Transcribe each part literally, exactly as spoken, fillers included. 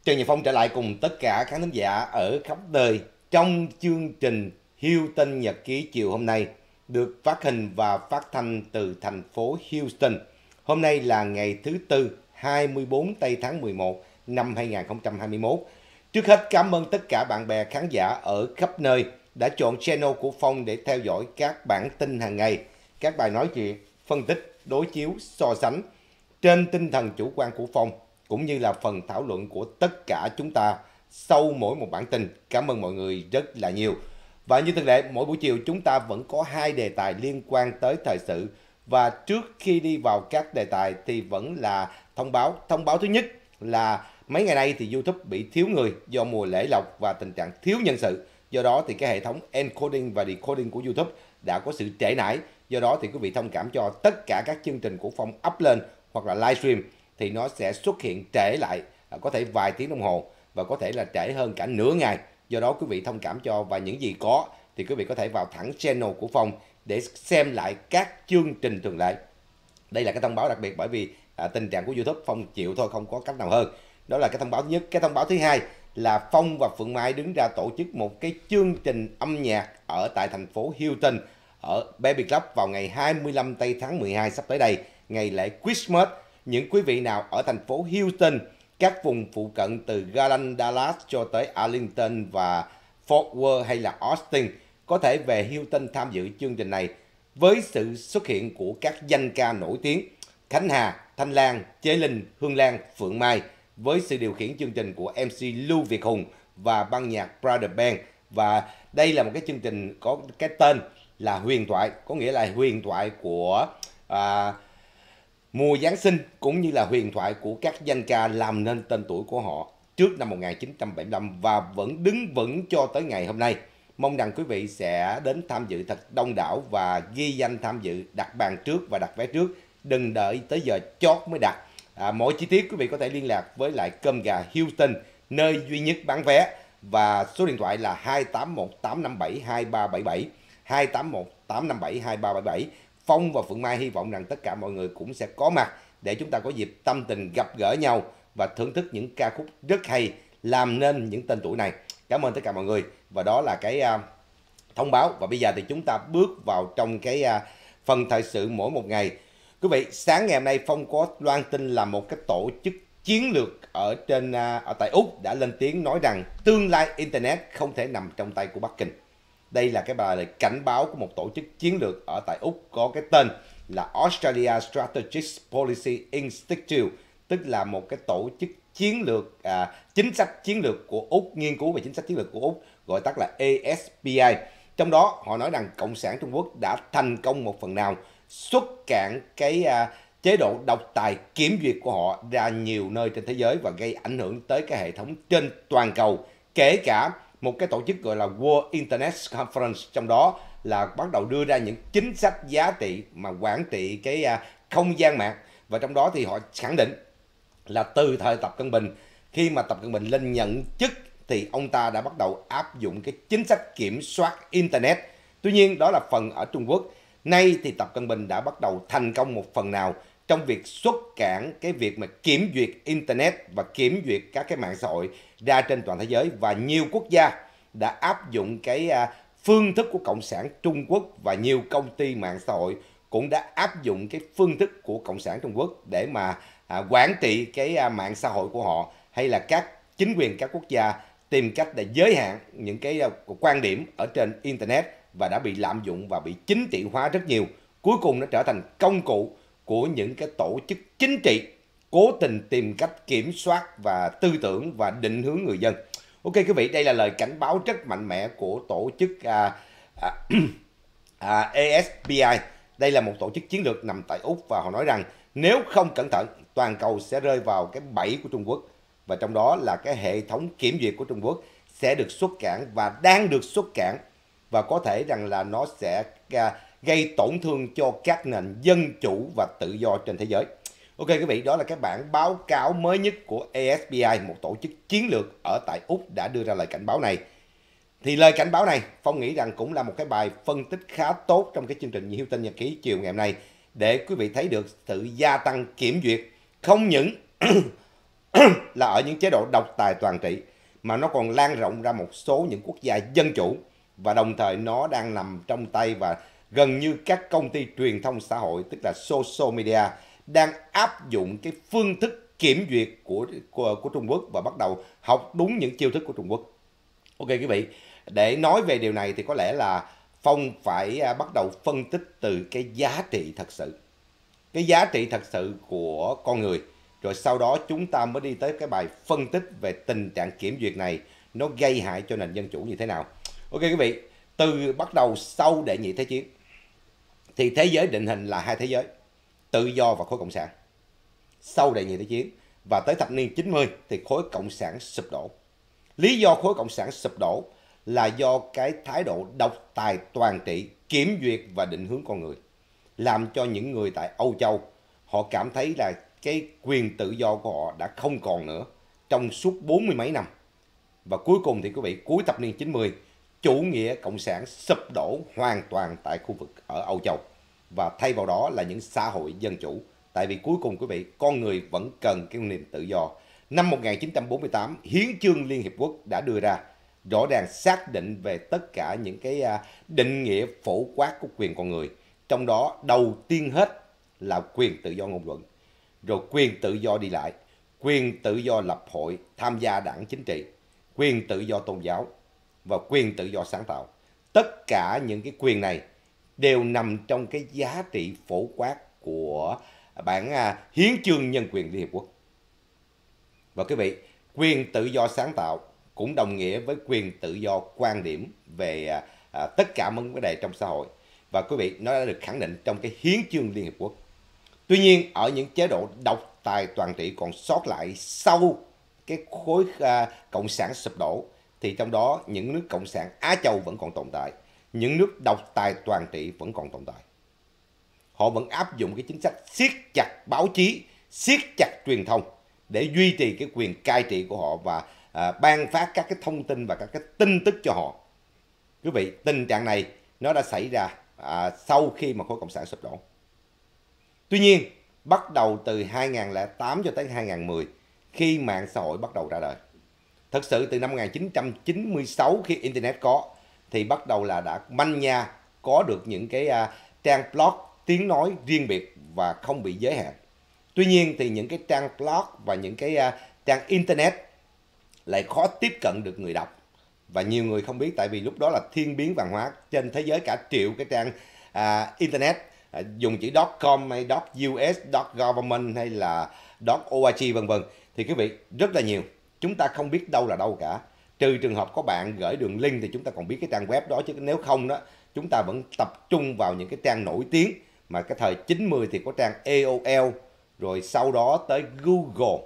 Trần Nhật Phong trở lại cùng tất cả khán thính giả ở khắp nơi trong chương trình Houston Nhật ký chiều hôm nay được phát hình và phát thanh từ thành phố Houston. Hôm nay là ngày thứ Tư, hai mươi tư tây tháng mười một năm hai nghìn không trăm hai mươi mốt. Trước hết cảm ơn tất cả bạn bè khán giả ở khắp nơi đã chọn channel của Phong để theo dõi các bản tin hàng ngày, các bài nói chuyện, phân tích, đối chiếu, so sánh trên tinh thần chủ quan của Phong, cũng như là phần thảo luận của tất cả chúng ta sau mỗi một bản tin. Cảm ơn mọi người rất là nhiều. Và như thường lệ, mỗi buổi chiều chúng ta vẫn có hai đề tài liên quan tới thời sự. Và trước khi đi vào các đề tài thì vẫn là thông báo. Thông báo thứ nhất là mấy ngày nay thì YouTube bị thiếu người do mùa lễ lộc và tình trạng thiếu nhân sự. Do đó thì cái hệ thống encoding và decoding của YouTube đã có sự trễ nải. Do đó thì quý vị thông cảm cho tất cả các chương trình của Phong up lên hoặc là livestream thì nó sẽ xuất hiện trễ lại, có thể vài tiếng đồng hồ và có thể là trễ hơn cả nửa ngày. Do đó quý vị thông cảm cho, và những gì có thì quý vị có thể vào thẳng channel của Phong để xem lại các chương trình thường lệ. Đây là cái thông báo đặc biệt bởi vì à, tình trạng của YouTube Phong chịu thôi, không có cách nào hơn. Đó là cái thông báo thứ nhất. Cái thông báo thứ hai là Phong và Phượng Mai đứng ra tổ chức một cái chương trình âm nhạc ở tại thành phố Houston ở Baby Club vào ngày hai mươi lăm tây tháng mười hai sắp tới đây, ngày lễ Christmas. Những quý vị nào ở thành phố Houston, các vùng phụ cận từ Garland, Dallas cho tới Arlington và Fort Worth hay là Austin có thể về Houston tham dự chương trình này với sự xuất hiện của các danh ca nổi tiếng Khánh Hà, Thanh Lan, Chế Linh, Hương Lan, Phượng Mai, với sự điều khiển chương trình của em xê Lưu Việt Hùng và ban nhạc Brother Band. Và đây là một cái chương trình có cái tên là huyền thoại, có nghĩa là huyền thoại của à, mùa Giáng sinh, cũng như là huyền thoại của các danh ca làm nên tên tuổi của họ trước năm một nghìn chín trăm bảy mươi lăm và vẫn đứng vững cho tới ngày hôm nay. Mong rằng quý vị sẽ đến tham dự thật đông đảo và ghi danh tham dự, đặt bàn trước và đặt vé trước, đừng đợi tới giờ chót mới đặt. À, mọi chi tiết quý vị có thể liên lạc với lại Cơm Gà Houston, nơi duy nhất bán vé, và số điện thoại là hai tám một tám năm bảy hai ba bảy bảy, hai tám một tám năm bảy hai ba bảy bảy. Phong và Phượng Mai hy vọng rằng tất cả mọi người cũng sẽ có mặt để chúng ta có dịp tâm tình gặp gỡ nhau và thưởng thức những ca khúc rất hay làm nên những tên tuổi này. Cảm ơn tất cả mọi người, và đó là cái uh, thông báo. Và bây giờ thì chúng ta bước vào trong cái uh, phần thời sự mỗi một ngày. Quý vị, sáng ngày hôm nay Phong có loan tin là một cái tổ chức chiến lược ở trên uh, ở tại Úc đã lên tiếng nói rằng tương lai Internet không thể nằm trong tay của Bắc Kinh. Đây là cái bài lời cảnh báo của một tổ chức chiến lược ở tại Úc có cái tên là Australia Strategic Policy Institute, tức là một cái tổ chức chiến lược, à, chính sách chiến lược của Úc, nghiên cứu về chính sách chiến lược của Úc, gọi tắt là A S P I. Trong đó họ nói rằng Cộng sản Trung Quốc đã thành công một phần nào xuất cản cái à, chế độ độc tài kiểm duyệt của họ ra nhiều nơi trên thế giới và gây ảnh hưởng tới cái hệ thống trên toàn cầu, kể cả một cái tổ chức gọi là World Internet Conference, trong đó là bắt đầu đưa ra những chính sách giá trị mà quản trị cái uh, không gian mạng. Và trong đó thì họ khẳng định là từ thời Tập Cận Bình, khi mà Tập Cận Bình lên nhận chức thì ông ta đã bắt đầu áp dụng cái chính sách kiểm soát Internet. Tuy nhiên đó là phần ở Trung Quốc. Nay thì Tập Cận Bình đã bắt đầu thành công một phần nào trong việc xuất cản cái việc mà kiểm duyệt Internet và kiểm duyệt các cái mạng xã hội ra trên toàn thế giới, và nhiều quốc gia đã áp dụng cái phương thức của Cộng sản Trung Quốc, và nhiều công ty mạng xã hội cũng đã áp dụng cái phương thức của Cộng sản Trung Quốc để mà à, quản trị cái à, mạng xã hội của họ, hay là các chính quyền các quốc gia tìm cách để giới hạn những cái à, quan điểm ở trên Internet, và đã bị lạm dụng và bị chính trị hóa rất nhiều. Cuối cùng nó trở thành công cụ của những cái tổ chức chính trị cố tình tìm cách kiểm soát và tư tưởng và định hướng người dân. Ok quý vị, đây là lời cảnh báo rất mạnh mẽ của tổ chức à, à, à, A S P I. Đây là một tổ chức chiến lược nằm tại Úc, và họ nói rằng nếu không cẩn thận, toàn cầu sẽ rơi vào cái bẫy của Trung Quốc, và trong đó là cái hệ thống kiểm duyệt của Trung Quốc sẽ được xuất cản và đang được xuất cản, và có thể rằng là nó sẽ à, gây tổn thương cho các nền dân chủ và tự do trên thế giới. Ok quý vị, đó là cái bản báo cáo mới nhất của A S P I, một tổ chức chiến lược ở tại Úc đã đưa ra lời cảnh báo này. Thì lời cảnh báo này, Phong nghĩ rằng cũng là một cái bài phân tích khá tốt trong cái chương trình Houston Nhật ký chiều ngày hôm nay, để quý vị thấy được sự gia tăng kiểm duyệt không những là ở những chế độ độc tài toàn trị, mà nó còn lan rộng ra một số những quốc gia dân chủ, và đồng thời nó đang nằm trong tay và gần như các công ty truyền thông xã hội, tức là social media, đang áp dụng cái phương thức kiểm duyệt của, của, của Trung Quốc và bắt đầu học đúng những chiêu thức của Trung Quốc. Ok quý vị, để nói về điều này thì có lẽ là Phong phải à, bắt đầu phân tích từ cái giá trị thật sự. Cái giá trị thật sự của con người. Rồi sau đó chúng ta mới đi tới cái bài phân tích về tình trạng kiểm duyệt này nó gây hại cho nền dân chủ như thế nào. Ok quý vị, từ bắt đầu sau đệ nhị thế chiến thì thế giới định hình là hai thế giới, tự do và khối cộng sản. Sau đệ nhị thế chiến và tới thập niên chín mươi thì khối cộng sản sụp đổ. Lý do khối cộng sản sụp đổ là do cái thái độ độc tài toàn trị, kiểm duyệt và định hướng con người, làm cho những người tại Âu Châu họ cảm thấy là cái quyền tự do của họ đã không còn nữa trong suốt bốn mươi mấy năm. Và cuối cùng thì quý vị, cuối thập niên chín mươi, chủ nghĩa cộng sản sụp đổ hoàn toàn tại khu vực ở Âu Châu, và thay vào đó là những xã hội dân chủ. Tại vì cuối cùng quý vị, con người vẫn cần cái niềm tự do. Năm một nghìn chín trăm bốn mươi tám, Hiến chương Liên Hiệp Quốc đã đưa ra rõ ràng xác định về tất cả những cái định nghĩa phổ quát của quyền con người. Trong đó đầu tiên hết là quyền tự do ngôn luận, rồi quyền tự do đi lại, quyền tự do lập hội, tham gia đảng chính trị, quyền tự do tôn giáo và quyền tự do sáng tạo. Tất cả những cái quyền này đều nằm trong cái giá trị phổ quát của bản à, Hiến chương Nhân quyền Liên Hiệp Quốc. Và quý vị, quyền tự do sáng tạo cũng đồng nghĩa với quyền tự do quan điểm về à, à, tất cả những vấn đề trong xã hội. Và quý vị, nó đã được khẳng định trong cái Hiến chương Liên Hiệp Quốc. Tuy nhiên, ở những chế độ độc tài toàn trị còn sót lại sau cái khối à, cộng sản sụp đổ, thì trong đó những nước cộng sản Á Châu vẫn còn tồn tại, những nước độc tài toàn trị vẫn còn tồn tại. Họ vẫn áp dụng cái chính sách siết chặt báo chí, siết chặt truyền thông để duy trì cái quyền cai trị của họ và à, ban phát các cái thông tin và các cái tin tức cho họ. Quý vị, tình trạng này nó đã xảy ra à, sau khi mà khối cộng sản sụp đổ. Tuy nhiên, bắt đầu từ hai nghìn không trăm lẻ tám cho tới hai nghìn không trăm mười, khi mạng xã hội bắt đầu ra đời. Thật sự từ năm một nghìn chín trăm chín mươi sáu khi Internet có, thì bắt đầu là đã manh nha có được những cái uh, trang blog tiếng nói riêng biệt và không bị giới hạn. Tuy nhiên thì những cái trang blog và những cái uh, trang Internet lại khó tiếp cận được người đọc. Và nhiều người không biết, tại vì lúc đó là thiên biến vạn hóa, trên thế giới cả triệu cái trang uh, Internet, uh, dùng chữ .com hay .us, .government hay là .org vân vân. Thì quý vị, rất là nhiều. Chúng ta không biết đâu là đâu cả. Trừ trường hợp có bạn gửi đường link thì chúng ta còn biết cái trang web đó, chứ nếu không đó, chúng ta vẫn tập trung vào những cái trang nổi tiếng. Mà cái thời chín mươi thì có trang A O L, rồi sau đó tới Google,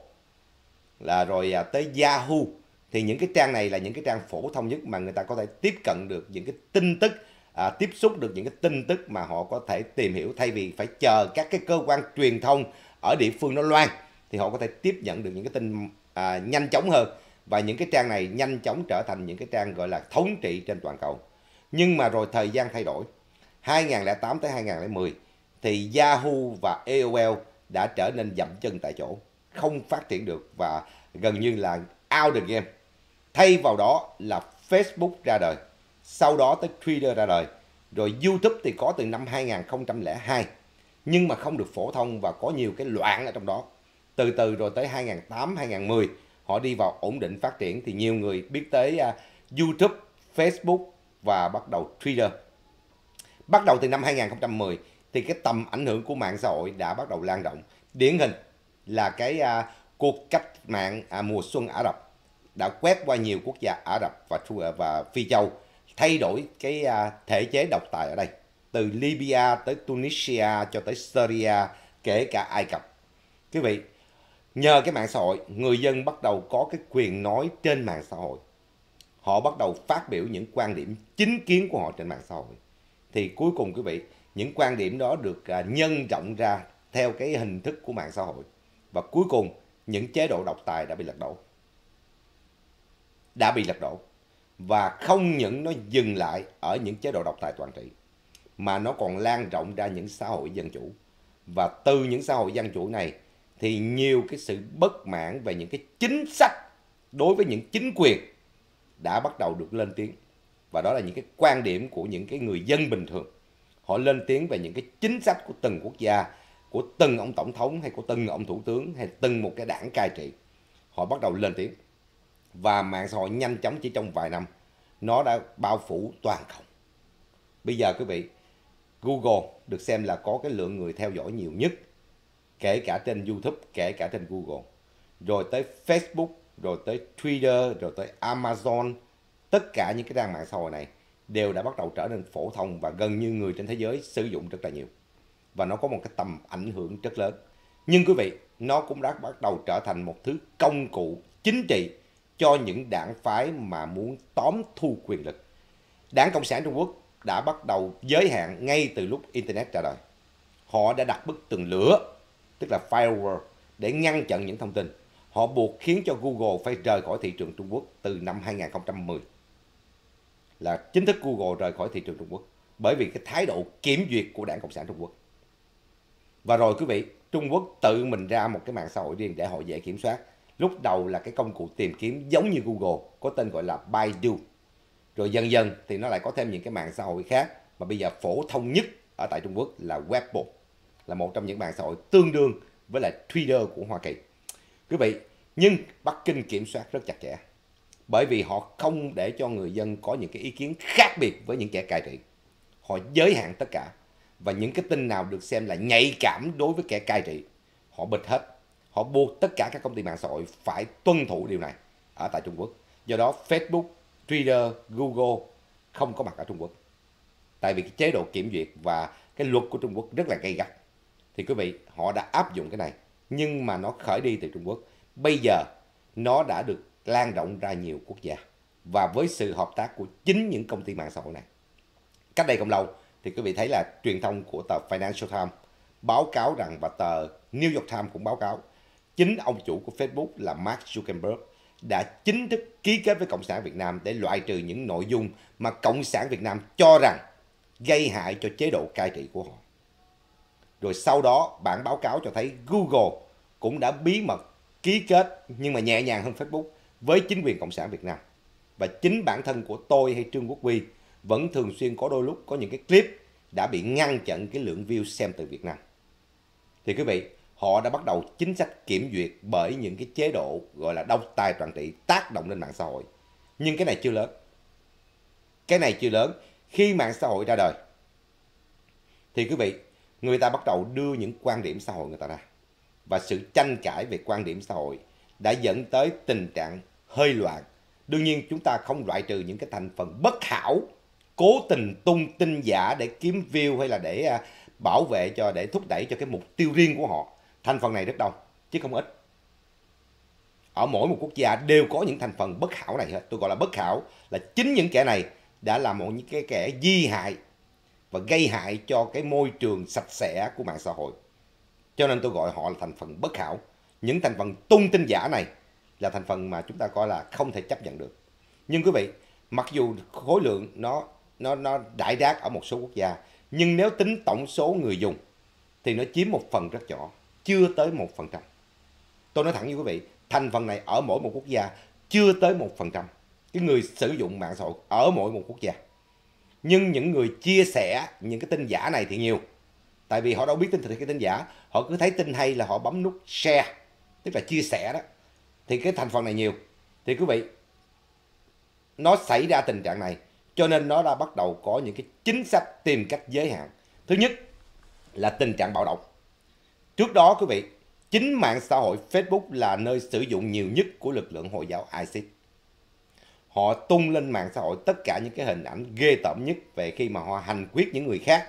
là rồi tới Yahoo. Thì những cái trang này là những cái trang phổ thông nhất mà người ta có thể tiếp cận được những cái tin tức, à, tiếp xúc được những cái tin tức mà họ có thể tìm hiểu, thay vì phải chờ các cái cơ quan truyền thông ở địa phương nó loan, thì họ có thể tiếp nhận được những cái tin à, nhanh chóng hơn. Và những cái trang này nhanh chóng trở thành những cái trang gọi là thống trị trên toàn cầu. Nhưng mà rồi thời gian thay đổi, hai nghìn không trăm lẻ tám tới hai nghìn không trăm mười thì Yahoo và A O L đã trở nên dậm chân tại chỗ, không phát triển được và gần như là out the game. Thay vào đó là Facebook ra đời, sau đó tới Twitter ra đời, rồi YouTube thì có từ năm hai nghìn không trăm lẻ hai, nhưng mà không được phổ thông và có nhiều cái loạn ở trong đó. Từ từ rồi tới hai nghìn không trăm lẻ tám, hai nghìn không trăm mười họ đi vào ổn định phát triển, thì nhiều người biết tới uh, YouTube, Facebook và bắt đầu Twitter. Bắt đầu từ năm hai nghìn không trăm mười thì cái tầm ảnh hưởng của mạng xã hội đã bắt đầu lan rộng. Điển hình là cái uh, cuộc cách mạng uh, mùa xuân Ả Rập đã quét qua nhiều quốc gia Ả Rập và, và Phi Châu, thay đổi cái uh, thể chế độc tài ở đây. Từ Libya tới Tunisia cho tới Syria, kể cả Ai Cập. Quý vị, nhờ cái mạng xã hội, người dân bắt đầu có cái quyền nói trên mạng xã hội. Họ bắt đầu phát biểu những quan điểm chính kiến của họ trên mạng xã hội. Thì cuối cùng quý vị, những quan điểm đó được nhân rộng ra theo cái hình thức của mạng xã hội. Và cuối cùng, những chế độ độc tài đã bị lật đổ. Đã bị lật đổ. Và không những nó dừng lại ở những chế độ độc tài toàn trị, mà nó còn lan rộng ra những xã hội dân chủ. Và từ những xã hội dân chủ này thì nhiều cái sự bất mãn về những cái chính sách đối với những chính quyền đã bắt đầu được lên tiếng. Và đó là những cái quan điểm của những cái người dân bình thường. Họ lên tiếng về những cái chính sách của từng quốc gia, của từng ông tổng thống hay của từng ông thủ tướng hay từng một cái đảng cai trị. Họ bắt đầu lên tiếng. Và mạng xã hội nhanh chóng chỉ trong vài năm, nó đã bao phủ toàn cầu. Bây giờ quý vị, Google được xem là có cái lượng người theo dõi nhiều nhất, kể cả trên YouTube, kể cả trên Google. Rồi tới Facebook, rồi tới Twitter, rồi tới Amazon. Tất cả những cái trang mạng xã hội này đều đã bắt đầu trở nên phổ thông và gần như người trên thế giới sử dụng rất là nhiều. Và nó có một cái tầm ảnh hưởng rất lớn. Nhưng quý vị, nó cũng đã bắt đầu trở thành một thứ công cụ chính trị cho những đảng phái mà muốn tóm thu quyền lực. Đảng Cộng sản Trung Quốc đã bắt đầu giới hạn ngay từ lúc Internet ra đời. Họ đã đặt bức tường lửa, tức là firewall, để ngăn chặn những thông tin. Họ buộc khiến cho Google phải rời khỏi thị trường Trung Quốc từ năm hai nghìn không trăm mười. Là chính thức Google rời khỏi thị trường Trung Quốc bởi vì cái thái độ kiểm duyệt của Đảng Cộng sản Trung Quốc. Và rồi quý vị, Trung Quốc tự mình ra một cái mạng xã hội riêng để họ dễ kiểm soát. Lúc đầu là cái công cụ tìm kiếm giống như Google, có tên gọi là Baidu. Rồi dần dần thì nó lại có thêm những cái mạng xã hội khác mà bây giờ phổ thông nhất ở tại Trung Quốc là Weibo, là một trong những mạng xã hội tương đương với lại Twitter của Hoa Kỳ. Quý vị, nhưng Bắc Kinh kiểm soát rất chặt chẽ, bởi vì họ không để cho người dân có những cái ý kiến khác biệt với những kẻ cai trị. Họ giới hạn tất cả, và những cái tin nào được xem là nhạy cảm đối với kẻ cai trị, họ bịt hết. Họ buộc tất cả các công ty mạng xã hội phải tuân thủ điều này ở tại Trung Quốc. Do đó Facebook, Twitter, Google không có mặt ở Trung Quốc. Tại vì cái chế độ kiểm duyệt và cái luật của Trung Quốc rất là gay gắt. Thì quý vị, họ đã áp dụng cái này, nhưng mà nó khởi đi từ Trung Quốc. Bây giờ nó đã được lan rộng ra nhiều quốc gia, và với sự hợp tác của chính những công ty mạng xã hội này. Cách đây không lâu thì quý vị thấy là truyền thông của tờ Financial Times báo cáo rằng, và tờ New York Times cũng báo cáo, chính ông chủ của Facebook là Mark Zuckerberg đã chính thức ký kết với Cộng sản Việt Nam để loại trừ những nội dung mà Cộng sản Việt Nam cho rằng gây hại cho chế độ cai trị của họ. Rồi sau đó bản báo cáo cho thấy Google cũng đã bí mật ký kết, nhưng mà nhẹ nhàng hơn Facebook, với chính quyền Cộng sản Việt Nam. Và chính bản thân của tôi hay Trương Quốc Huy vẫn thường xuyên có đôi lúc có những cái clip đã bị ngăn chặn cái lượng view xem từ Việt Nam. Thì quý vị, họ đã bắt đầu chính sách kiểm duyệt bởi những cái chế độ gọi là độc tài toàn trị tác động lên mạng xã hội. Nhưng cái này chưa lớn. Cái này chưa lớn. Khi mạng xã hội ra đời thì quý vị, người ta bắt đầu đưa những quan điểm xã hội người ta ra. Và sự tranh cãi về quan điểm xã hội đã dẫn tới tình trạng hơi loạn. Đương nhiên chúng ta không loại trừ những cái thành phần bất hảo, cố tình tung tin giả để kiếm view hay là để bảo vệ cho, để thúc đẩy cho cái mục tiêu riêng của họ. Thành phần này rất đông, chứ không ít. Ở mỗi một quốc gia đều có những thành phần bất hảo này hết. Tôi gọi là bất hảo là chính những kẻ này đã là một những cái kẻ di hại và gây hại cho cái môi trường sạch sẽ của mạng xã hội. Cho nên tôi gọi họ là thành phần bất hảo. Những thành phần tung tin giả này là thành phần mà chúng ta coi là không thể chấp nhận được. Nhưng quý vị, mặc dù khối lượng nó nó nó rải rác ở một số quốc gia, nhưng nếu tính tổng số người dùng thì nó chiếm một phần rất nhỏ, chưa tới một phần trăm. Tôi nói thẳng với quý vị, thành phần này ở mỗi một quốc gia chưa tới một phần trăm. Cái người sử dụng mạng xã hội ở mỗi một quốc gia. Nhưng những người chia sẻ những cái tin giả này thì nhiều. Tại vì họ đâu biết tin thật cái tin giả, họ cứ thấy tin hay là họ bấm nút share, tức là chia sẻ đó. Thì cái thành phần này nhiều. Thì quý vị, nó xảy ra tình trạng này, cho nên nó đã bắt đầu có những cái chính sách tìm cách giới hạn. Thứ nhất là tình trạng bạo động. Trước đó quý vị, chính mạng xã hội Facebook là nơi sử dụng nhiều nhất của lực lượng Hồi giáo ISIS. Họ tung lên mạng xã hội tất cả những cái hình ảnh ghê tởm nhất về khi mà họ hành quyết những người khác.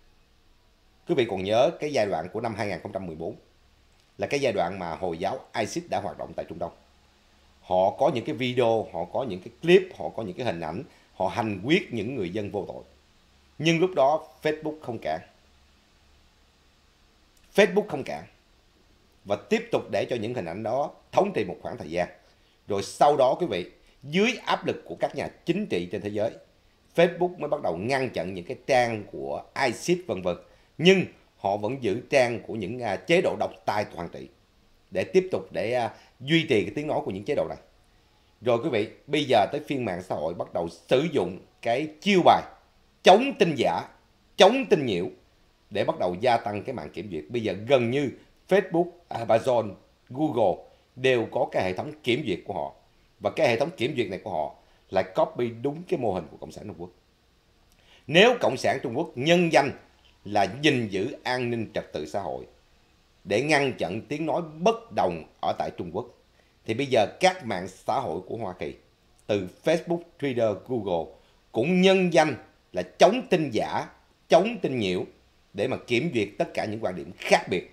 Quý vị còn nhớ cái giai đoạn của năm hai nghìn không trăm mười bốn là cái giai đoạn mà Hồi giáo ISIS đã hoạt động tại Trung Đông. Họ có những cái video, họ có những cái clip, họ có những cái hình ảnh, họ hành quyết những người dân vô tội. Nhưng lúc đó Facebook không cản. Facebook không cản. Và tiếp tục để cho những hình ảnh đó thống trị một khoảng thời gian. Rồi sau đó quý vị, dưới áp lực của các nhà chính trị trên thế giới, Facebook mới bắt đầu ngăn chặn những cái trang của ISIS vân vân. Nhưng họ vẫn giữ trang của những chế độ độc tài toàn trị. để tiếp tục để à, duy trì cái tiếng nói của những chế độ này. Rồi quý vị, bây giờ tới phiên mạng xã hội bắt đầu sử dụng cái chiêu bài chống tin giả, chống tin nhiễu để bắt đầu gia tăng cái mạng kiểm duyệt. Bây giờ gần như Facebook, Amazon, Google đều có cái hệ thống kiểm duyệt của họ. Và cái hệ thống kiểm duyệt này của họ lại copy đúng cái mô hình của Cộng sản Trung Quốc. Nếu Cộng sản Trung Quốc nhân danh là gìn giữ an ninh trật tự xã hội để ngăn chặn tiếng nói bất đồng ở tại Trung Quốc, thì bây giờ các mạng xã hội của Hoa Kỳ, từ Facebook, Twitter, Google cũng nhân danh là chống tin giả, chống tin nhiễu để mà kiểm duyệt tất cả những quan điểm khác biệt.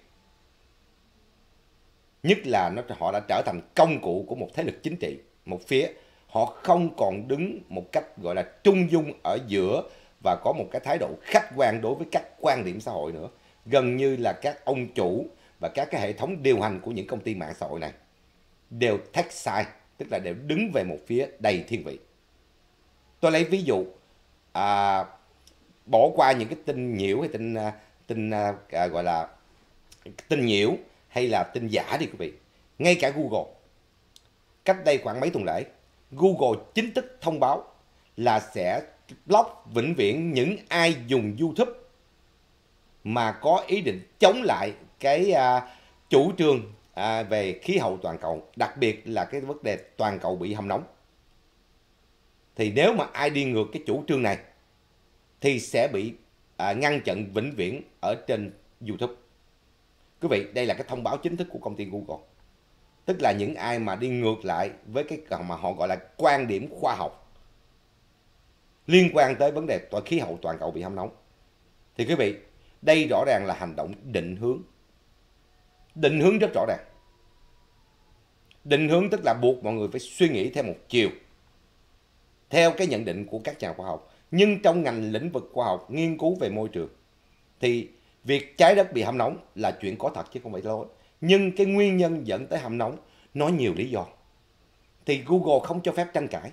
Nhất là nó họ đã trở thành công cụ của một thế lực chính trị, một phía. Họ không còn đứng một cách gọi là trung dung ở giữa và có một cái thái độ khách quan đối với các quan điểm xã hội nữa. Gần như là các ông chủ và các cái hệ thống điều hành của những công ty mạng xã hội này đều take side, tức là đều đứng về một phía đầy thiên vị. Tôi lấy ví dụ, à, bỏ qua những cái tin nhiễu hay tin tin à, gọi là tin nhiễu hay là tin giả đi quý vị. Ngay cả Google, cách đây khoảng mấy tuần lễ, Google chính thức thông báo là sẽ block vĩnh viễn những ai dùng YouTube mà có ý định chống lại cái à, chủ trương à, về khí hậu toàn cầu, đặc biệt là cái vấn đề toàn cầu bị hâm nóng. Thì nếu mà ai đi ngược cái chủ trương này thì sẽ bị à, ngăn chặn vĩnh viễn ở trên YouTube. Quý vị, đây là cái thông báo chính thức của công ty Google. Tức là những ai mà đi ngược lại với cái mà họ gọi là quan điểm khoa học liên quan tới vấn đề khí hậu toàn cầu bị hâm nóng, thì quý vị, đây rõ ràng là hành động định hướng. Định hướng rất rõ ràng. Định hướng tức là buộc mọi người phải suy nghĩ theo một chiều, theo cái nhận định của các nhà khoa học. Nhưng trong ngành lĩnh vực khoa học, nghiên cứu về môi trường, thì việc trái đất bị hâm nóng là chuyện có thật chứ không phải lối. Nhưng cái nguyên nhân dẫn tới hâm nóng nó nhiều lý do. Thì Google không cho phép tranh cãi.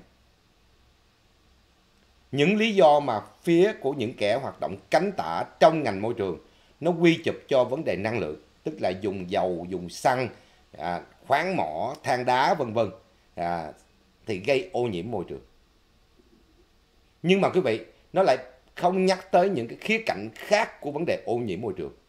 Những lý do mà phía của những kẻ hoạt động cánh tả trong ngành môi trường nó quy chụp cho vấn đề năng lượng, tức là dùng dầu, dùng xăng, à, khoáng mỏ, than đá vân vân, à, thì gây ô nhiễm môi trường. Nhưng mà quý vị, nó lại không nhắc tới những cái khía cạnh khác của vấn đề ô nhiễm môi trường.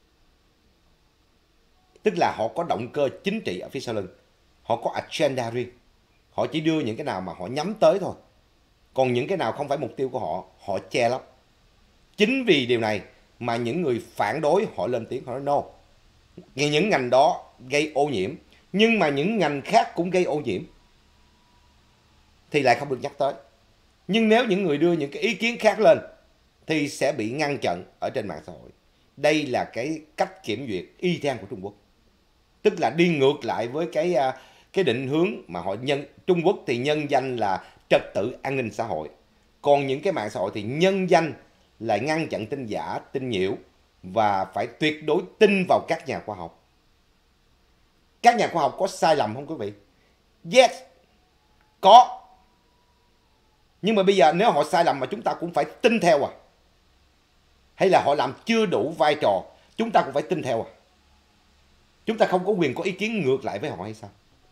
Tức là họ có động cơ chính trị ở phía sau lưng, họ có agenda riêng. Họ chỉ đưa những cái nào mà họ nhắm tới thôi. Còn những cái nào không phải mục tiêu của họ, họ che lấp. Chính vì điều này mà những người phản đối họ lên tiếng, họ nói no. Những ngành đó gây ô nhiễm, nhưng mà những ngành khác cũng gây ô nhiễm thì lại không được nhắc tới. Nhưng nếu những người đưa những cái ý kiến khác lên thì sẽ bị ngăn chặn ở trên mạng xã hội. Đây là cái cách kiểm duyệt y chang của Trung Quốc. Tức là đi ngược lại với cái cái định hướng mà họ nhân Trung Quốc thì nhân danh là trật tự an ninh xã hội. Còn những cái mạng xã hội thì nhân danh là ngăn chặn tin giả, tin nhiễu và phải tuyệt đối tin vào các nhà khoa học. Các nhà khoa học có sai lầm không quý vị? Yes, có. Nhưng mà bây giờ nếu họ sai lầm mà chúng ta cũng phải tin theo à? Hay là họ làm chưa đủ vai trò, chúng ta cũng phải tin theo à? Chúng ta không có quyền có ý kiến ngược lại với họ hay sao?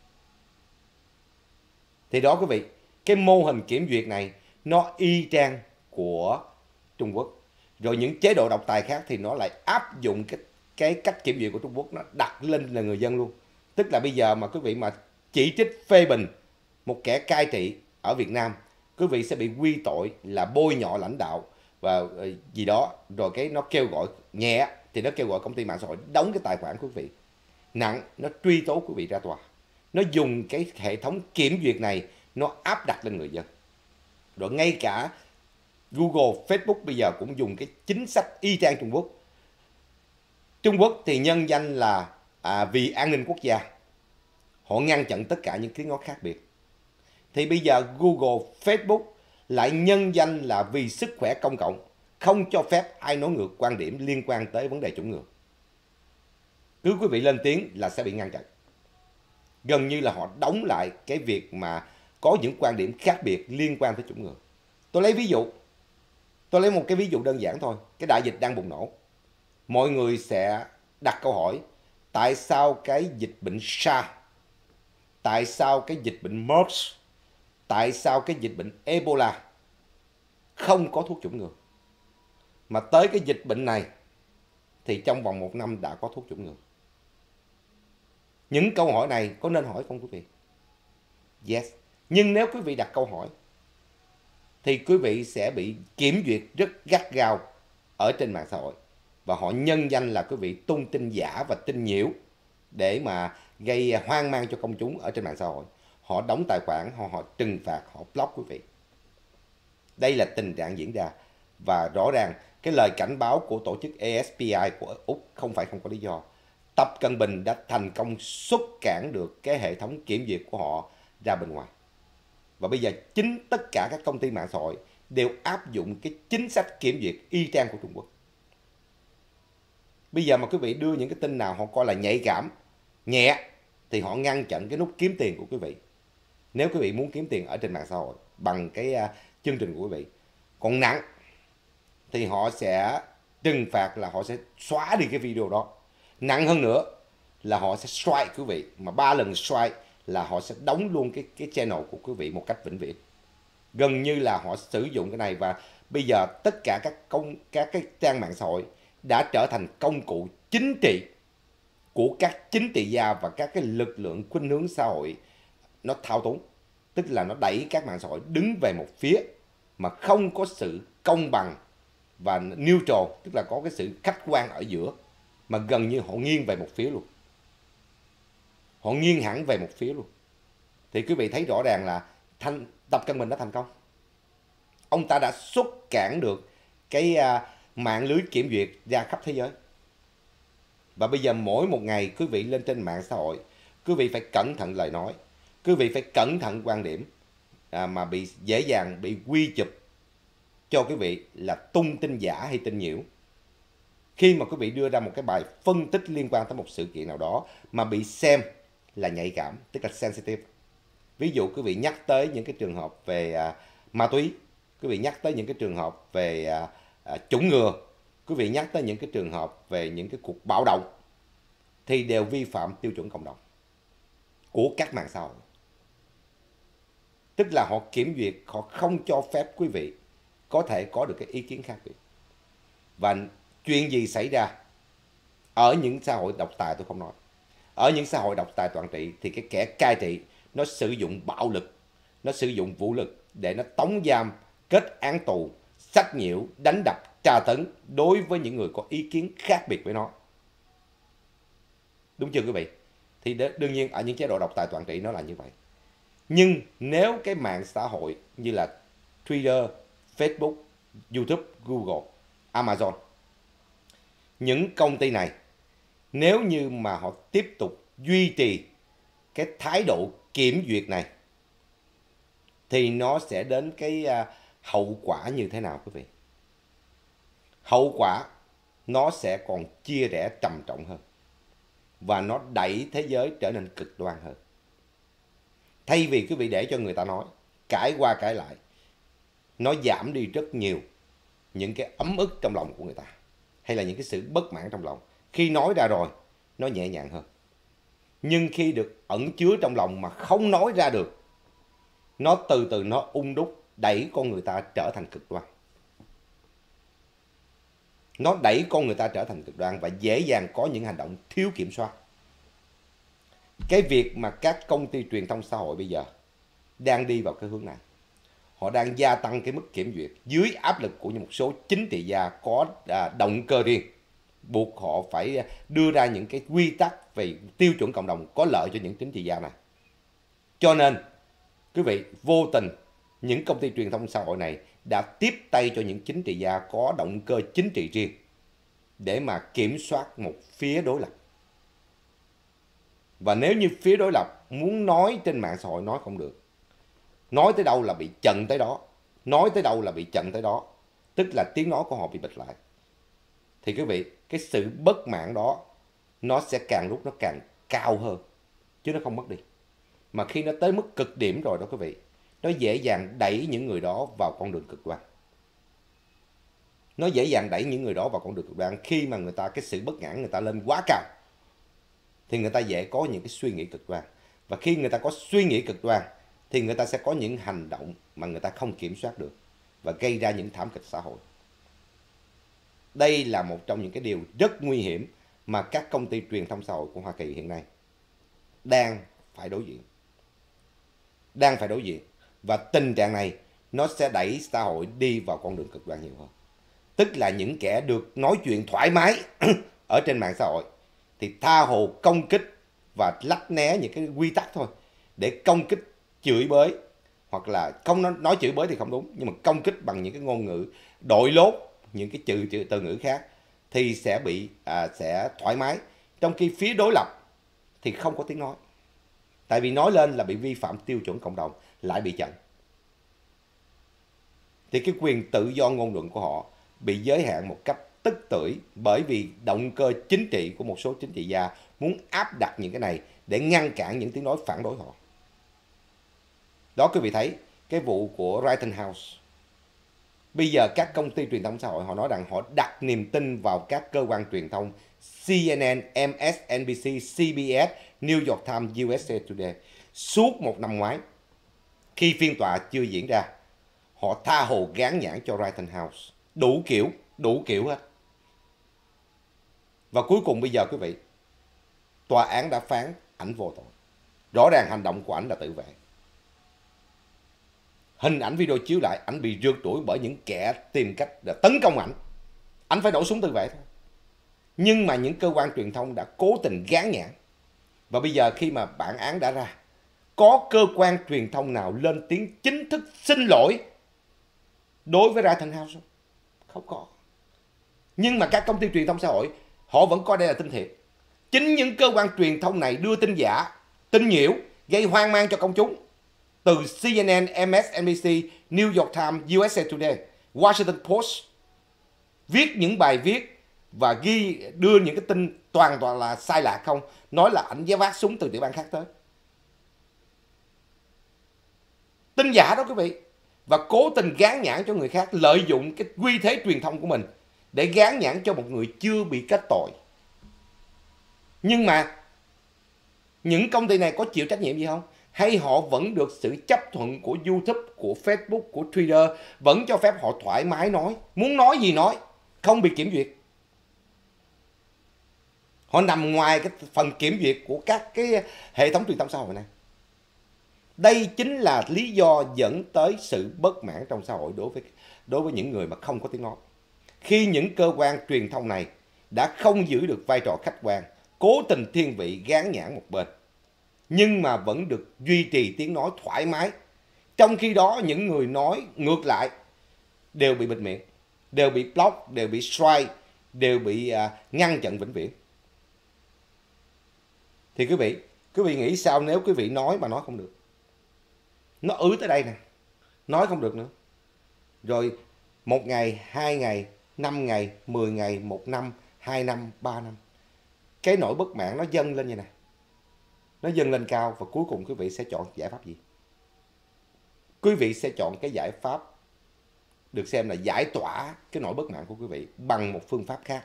Thì đó quý vị, cái mô hình kiểm duyệt này nó y chang của Trung Quốc. Rồi những chế độ độc tài khác thì nó lại áp dụng cái, cái cách kiểm duyệt của Trung Quốc, nó đặt lên là người dân luôn. Tức là bây giờ mà quý vị mà chỉ trích phê bình một kẻ cai trị ở Việt Nam, quý vị sẽ bị quy tội là bôi nhọ lãnh đạo và gì đó. Rồi cái nó kêu gọi nhẹ thì nó kêu gọi công ty mạng xã hội đóng cái tài khoản của quý vị. Nặng, nó truy tố quý vị ra tòa. Nó dùng cái hệ thống kiểm duyệt này nó áp đặt lên người dân. Rồi ngay cả Google, Facebook bây giờ cũng dùng cái chính sách y chang Trung Quốc. Trung Quốc thì nhân danh là à, vì an ninh quốc gia, họ ngăn chặn tất cả những tiếng nói khác biệt. Thì bây giờ Google, Facebook lại nhân danh là vì sức khỏe công cộng, không cho phép ai nói ngược quan điểm liên quan tới vấn đề chủng ngừa. Cứ quý vị lên tiếng là sẽ bị ngăn chặn. Gần như là họ đóng lại cái việc mà có những quan điểm khác biệt liên quan tới chủng ngừa. Tôi lấy ví dụ, tôi lấy một cái ví dụ đơn giản thôi. Cái đại dịch đang bùng nổ. Mọi người sẽ đặt câu hỏi, Tại sao cái dịch bệnh SARS, tại sao cái dịch bệnh MERS, tại sao cái dịch bệnh Ebola không có thuốc chủng ngừa, mà tới cái dịch bệnh này thì trong vòng một năm đã có thuốc chủng ngừa? Những câu hỏi này có nên hỏi không quý vị? Yes. Nhưng nếu quý vị đặt câu hỏi thì quý vị sẽ bị kiểm duyệt rất gắt gao ở trên mạng xã hội. Và họ nhân danh là quý vị tung tin giả và tin nhiễu để mà gây hoang mang cho công chúng ở trên mạng xã hội. Họ đóng tài khoản, họ, họ trừng phạt, họ block quý vị. Đây là tình trạng diễn ra. Và rõ ràng cái lời cảnh báo của tổ chức A S P I của Úc không phải không có lý do. Tập Cận Bình đã thành công xuất cản được cái hệ thống kiểm duyệt của họ ra bên ngoài. Và bây giờ chính tất cả các công ty mạng xã hội đều áp dụng cái chính sách kiểm duyệt y chang của Trung Quốc. Bây giờ mà quý vị đưa những cái tin nào họ coi là nhạy cảm, nhẹ, thì họ ngăn chặn cái nút kiếm tiền của quý vị. Nếu quý vị muốn kiếm tiền ở trên mạng xã hội bằng cái uh, chương trình của quý vị. Còn nặng thì họ sẽ trừng phạt là họ sẽ xóa đi cái video đó. Nặng hơn nữa là họ sẽ strike quý vị. Mà ba lần strike là họ sẽ đóng luôn cái, cái channel của quý vị một cách vĩnh viễn. Gần như là họ sử dụng cái này. Và bây giờ tất cả các, công, các cái trang mạng xã hội đã trở thành công cụ chính trị của các chính trị gia và các cái lực lượng khuynh hướng xã hội nó thao túng. Tức là nó đẩy các mạng xã hội đứng về một phía mà không có sự công bằng và neutral, tức là có cái sự khách quan ở giữa, mà gần như họ nghiêng về một phía luôn. Họ nghiêng hẳn về một phía luôn. Thì quý vị thấy rõ ràng là thanh, Tập Cận Bình đã thành công. Ông ta đã xuất cản được cái uh, mạng lưới kiểm duyệt ra khắp thế giới. Và bây giờ mỗi một ngày quý vị lên trên mạng xã hội, quý vị phải cẩn thận lời nói, quý vị phải cẩn thận quan điểm à, mà bị dễ dàng bị quy chụp cho quý vị là tung tin giả hay tin nhiễu. Khi mà quý vị đưa ra một cái bài phân tích liên quan tới một sự kiện nào đó mà bị xem là nhạy cảm, tức là sensitive. Ví dụ quý vị nhắc tới những cái trường hợp về à, ma túy, quý vị nhắc tới những cái trường hợp về à, à, chủng ngừa, quý vị nhắc tới những cái trường hợp về những cái cuộc bạo động, thì đều vi phạm tiêu chuẩn cộng đồng của các mạng xã hội. Tức là họ kiểm duyệt, họ không cho phép quý vị có thể có được cái ý kiến khác biệt. Và chuyện gì xảy ra ở những xã hội độc tài tôi không nói. Ở những xã hội độc tài toàn trị thì cái kẻ cai trị nó sử dụng bạo lực, nó sử dụng vũ lực để nó tống giam, kết án tù, sách nhiễu, đánh đập, tra tấn đối với những người có ý kiến khác biệt với nó. Đúng chưa quý vị? Thì đương nhiên ở những chế độ độc tài toàn trị nó là như vậy. Nhưng nếu cái mạng xã hội như là Twitter, Facebook, YouTube, Google, Amazon, những công ty này nếu như mà họ tiếp tục duy trì cái thái độ kiểm duyệt này thì nó sẽ đến cái uh, hậu quả như thế nào quý vị? Hậu quả nó sẽ còn chia rẽ trầm trọng hơn và nó đẩy thế giới trở nên cực đoan hơn. Thay vì quý vị để cho người ta nói, cãi qua cãi lại, nó giảm đi rất nhiều những cái ấm ức trong lòng của người ta, hay là những cái sự bất mãn trong lòng. Khi nói ra rồi, nó nhẹ nhàng hơn. Nhưng khi được ẩn chứa trong lòng mà không nói ra được, nó từ từ nó ung đúc, đẩy con người ta trở thành cực đoan. Nó đẩy con người ta trở thành cực đoan và dễ dàng có những hành động thiếu kiểm soát. Cái việc mà các công ty truyền thông xã hội bây giờ đang đi vào cái hướng này. Họ đang gia tăng cái mức kiểm duyệt dưới áp lực của một số chính trị gia có động cơ riêng, buộc họ phải đưa ra những cái quy tắc về tiêu chuẩn cộng đồng có lợi cho những chính trị gia này. Cho nên, quý vị, vô tình, những công ty truyền thông xã hội này đã tiếp tay cho những chính trị gia có động cơ chính trị riêng để mà kiểm soát một phía đối lập. Và nếu như phía đối lập muốn nói trên mạng xã hội nói không được, nói tới đâu là bị chặn tới đó, nói tới đâu là bị chặn tới đó, tức là tiếng nói của họ bị bịt lại, thì quý vị, cái sự bất mãn đó nó sẽ càng lúc nó càng cao hơn, chứ nó không mất đi. Mà khi nó tới mức cực điểm rồi đó quý vị, nó dễ dàng đẩy những người đó vào con đường cực đoan. Nó dễ dàng đẩy những người đó vào con đường cực đoan khi mà người ta, cái sự bất mãn người ta lên quá cao. thì người ta dễ có những cái suy nghĩ cực đoan. Và khi người ta có suy nghĩ cực đoan thì người ta sẽ có những hành động mà người ta không kiểm soát được và gây ra những thảm kịch xã hội. Đây là một trong những cái điều rất nguy hiểm mà các công ty truyền thông xã hội của Hoa Kỳ hiện nay đang phải đối diện. Đang phải đối diện. Và tình trạng này nó sẽ đẩy xã hội đi vào con đường cực đoan nhiều hơn. Tức là những kẻ được nói chuyện thoải mái ở trên mạng xã hội thì tha hồ công kích và lách né những cái quy tắc thôi để công kích, chửi bới, hoặc là không nói, nói chửi bới thì không đúng, nhưng mà công kích bằng những cái ngôn ngữ đội lốt, những cái từ, từ, từ ngữ khác thì sẽ bị à, sẽ thoải mái. Trong khi phía đối lập thì không có tiếng nói. Tại vì nói lên là bị vi phạm tiêu chuẩn cộng đồng, lại bị chặn. Thì cái quyền tự do ngôn luận của họ bị giới hạn một cách tức tưởi bởi vì động cơ chính trị của một số chính trị gia muốn áp đặt những cái này để ngăn cản những tiếng nói phản đối họ. Đó quý vị thấy cái vụ của Wright House. Bây giờ các công ty truyền thông xã hội họ nói rằng họ đặt niềm tin vào các cơ quan truyền thông C N N, M S N B C, C B S, New York Times, U S A Today. Suốt một năm ngoái, khi phiên tòa chưa diễn ra, họ tha hồ gán nhãn cho Wright House. Đủ kiểu, đủ kiểu hết. Và cuối cùng bây giờ quý vị, tòa án đã phán ảnh vô tội. Rõ ràng hành động của ảnh là tự vệ. Hình ảnh video chiếu lại, ảnh bị rượt đuổi bởi những kẻ tìm cách để tấn công ảnh. Ảnh phải nổ súng tự vệ thôi. Nhưng mà những cơ quan truyền thông đã cố tình gán nhãn. Và bây giờ khi mà bản án đã ra, có cơ quan truyền thông nào lên tiếng chính thức xin lỗi đối với Wright House không? Không có. Nhưng mà các công ty truyền thông xã hội, họ vẫn coi đây là tin thiệt. Chính những cơ quan truyền thông này đưa tin giả, tin nhiễu, gây hoang mang cho công chúng. Từ C N N, M S N B C, New York Times, U S A Today, Washington Post viết những bài viết và ghi đưa những cái tin toàn toàn là sai lạc không, nói là ảnh vác súng từ địa bàn khác tới. Tin giả đó quý vị. Và cố tình gán nhãn cho người khác, lợi dụng cái uy thế truyền thông của mình để gán nhãn cho một người chưa bị kết tội. Nhưng mà những công ty này có chịu trách nhiệm gì không? Hay họ vẫn được sự chấp thuận của YouTube, của Facebook, của Twitter, vẫn cho phép họ thoải mái nói, muốn nói gì nói, không bị kiểm duyệt. Họ nằm ngoài cái phần kiểm duyệt của các cái hệ thống truyền thông xã hội này. Đây chính là lý do dẫn tới sự bất mãn trong xã hội đối với, đối với những người mà không có tiếng nói. Khi những cơ quan truyền thông này đã không giữ được vai trò khách quan, cố tình thiên vị gán nhãn một bên, nhưng mà vẫn được duy trì tiếng nói thoải mái. Trong khi đó những người nói ngược lại đều bị bịt miệng, đều bị block, đều bị strike, đều bị uh, ngăn chặn vĩnh viễn. Thì quý vị, quý vị nghĩ sao nếu quý vị nói mà nói không được? Nó ứ tới đây nè, nói không được nữa. Rồi một ngày, hai ngày, năm ngày, mười ngày, một năm, hai năm, ba năm. Cái nỗi bất mãn nó dâng lên như này. Nó dâng lên cao và cuối cùng quý vị sẽ chọn giải pháp gì? Quý vị sẽ chọn cái giải pháp được xem là giải tỏa cái nỗi bất mãn của quý vị bằng một phương pháp khác.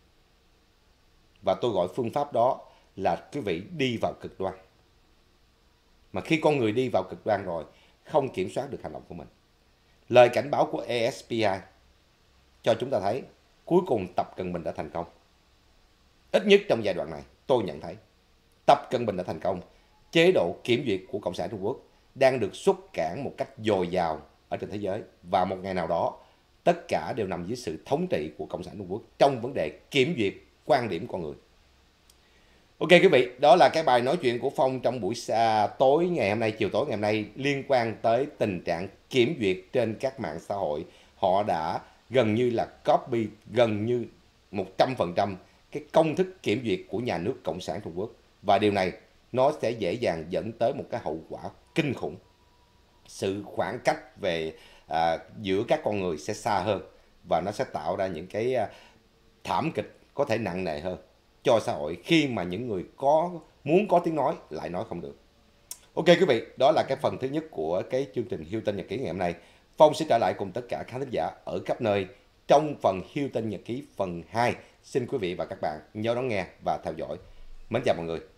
Và tôi gọi phương pháp đó là quý vị đi vào cực đoan. Mà khi con người đi vào cực đoan rồi, không kiểm soát được hành động của mình. Lời cảnh báo của A S P I cho chúng ta thấy cuối cùng Tập Cận Bình đã thành công. Ít nhất trong giai đoạn này, tôi nhận thấy Tập Cận Bình đã thành công. Chế độ kiểm duyệt của Cộng sản Trung Quốc đang được xuất cản một cách dồi dào ở trên thế giới. Và một ngày nào đó, tất cả đều nằm dưới sự thống trị của Cộng sản Trung Quốc trong vấn đề kiểm duyệt quan điểm con người. Ok quý vị, đó là cái bài nói chuyện của Phong trong buổi à, tối ngày hôm nay, chiều tối ngày hôm nay liên quan tới tình trạng kiểm duyệt trên các mạng xã hội. Họ đã gần như là copy, gần như một trăm phần trăm cái công thức kiểm duyệt của nhà nước Cộng sản Trung Quốc. Và điều này nó sẽ dễ dàng dẫn tới một cái hậu quả kinh khủng. Sự khoảng cách về à, giữa các con người sẽ xa hơn và nó sẽ tạo ra những cái à, thảm kịch có thể nặng nề hơn cho xã hội khi mà những người có muốn có tiếng nói lại nói không được. Ok quý vị, đó là cái phần thứ nhất của cái chương trình Hilton Nhật Ký ngày hôm nay. Phong sẽ trở lại cùng tất cả khán thính giả ở khắp nơi trong phần Hilton Nhật Ký phần hai. Xin quý vị và các bạn nhớ đón nghe và theo dõi. Mến chào mọi người.